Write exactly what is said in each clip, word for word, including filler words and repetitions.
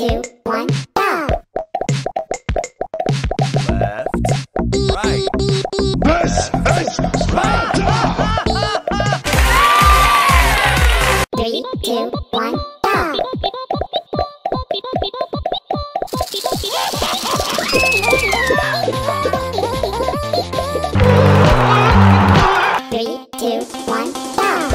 two, one, go! Left, right. This is Sparta! Three, two, one, go! Three, two, one, go!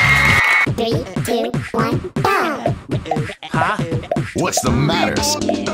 Three, two, one, go! Huh? What's the matter?